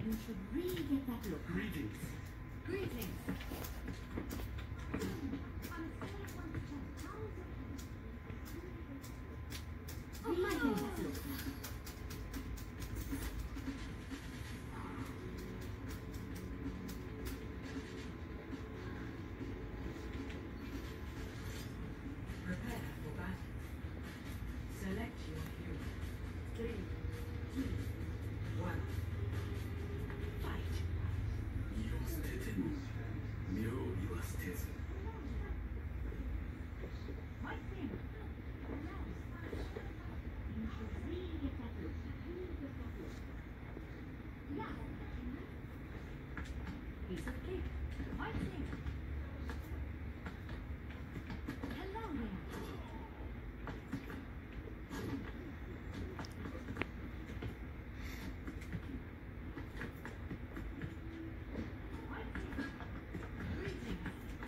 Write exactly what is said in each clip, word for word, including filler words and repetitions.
You should really get that look. Greetings. Greetings. Oh, my goodness. Prepare for battle. Select your hero. Three, two, one. Fight. 身を捨てても妙には捨てず My thing. You should really get that look. Yeah. Piece of cake. My thing. Hello there. My thing. Greetings.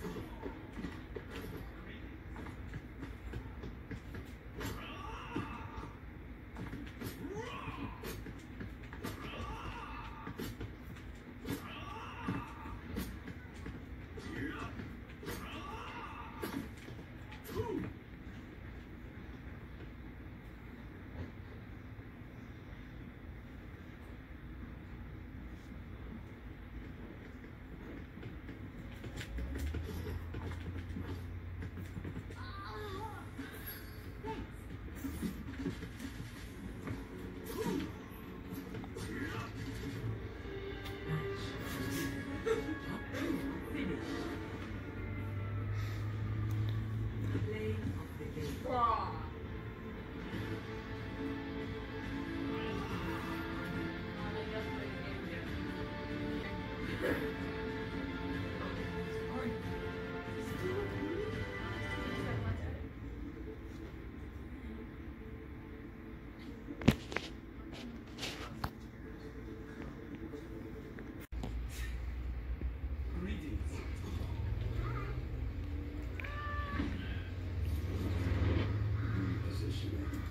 Play of the game. Greetings. Repositioning.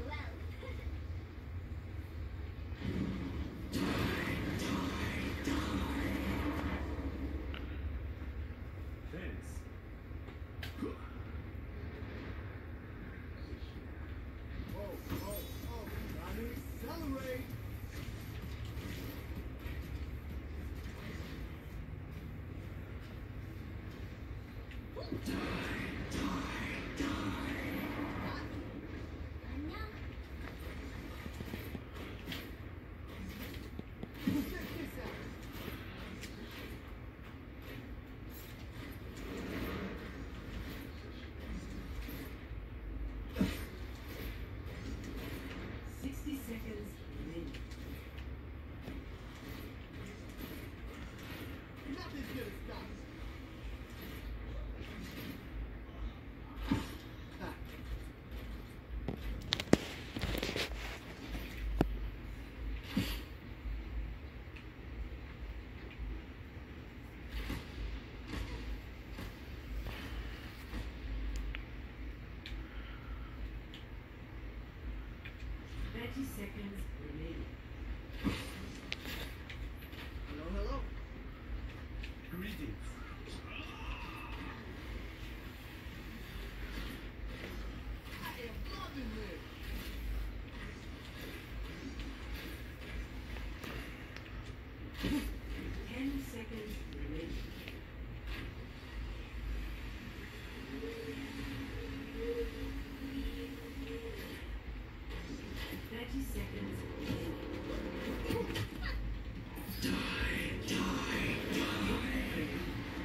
Thanks. Oh, oh, oh, gotta accelerate! Check this out! Sixty seconds remaining. Nothing's gonna stop us. Ha. Thirty seconds remaining. Hello, hello. Greetings. I am loving this. Ten seconds remaining. Thirty seconds remaining. Die, die, die.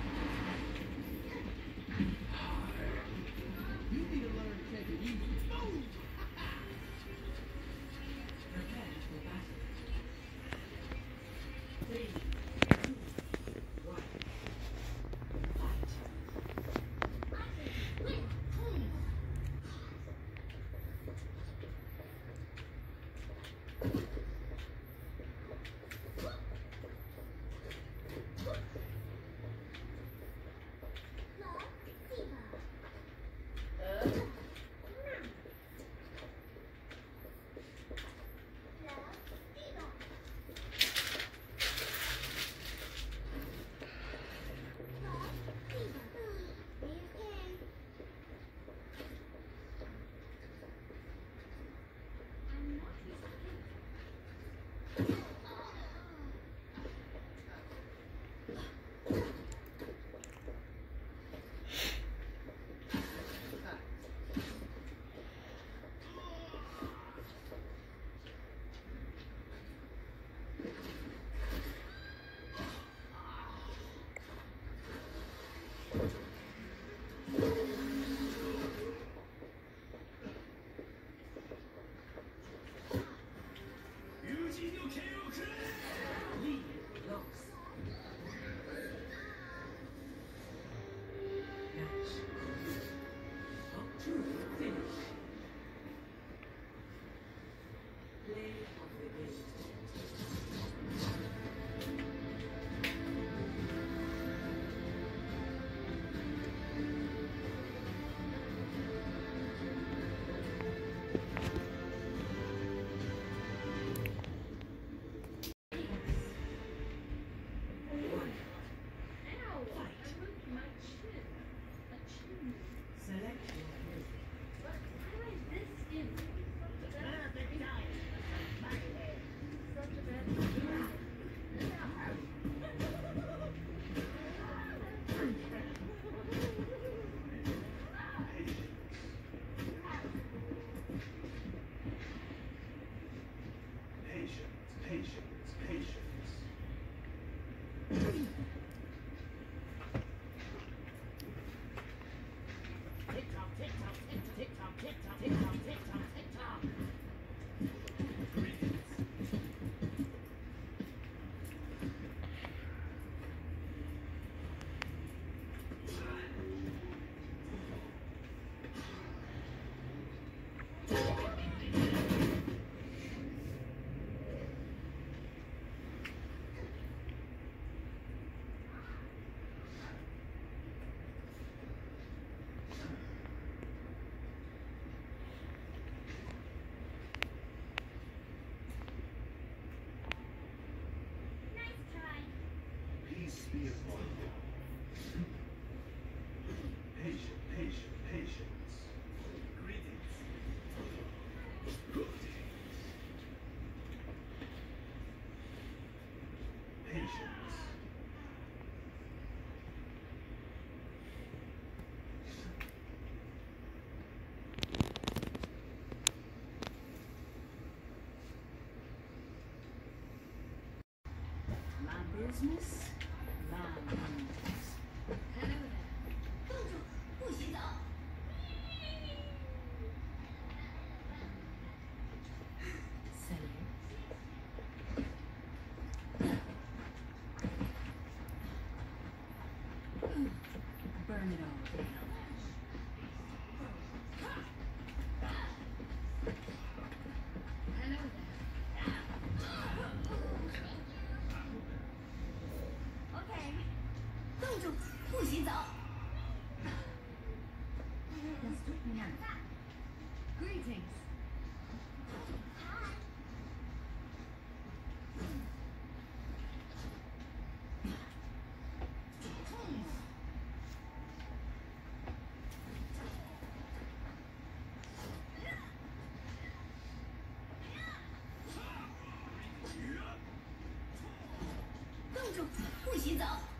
business? My business. Hello there. 公主，不许走。 Salut. Burn it all down. Hello there. Okay. 公主，不许走。Greetings. Hi. 公主，不许走。